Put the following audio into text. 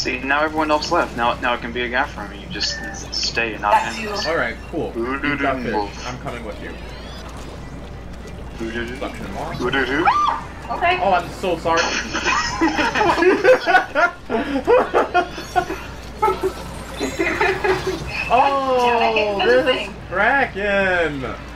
See, now everyone else left. Now it can be a gap for me. You just stay and not That's end you. this. Alright, cool. You got fish. I'm coming with you. Suction loss. Okay. Oh, I'm so sorry. Oh, this is Kraken!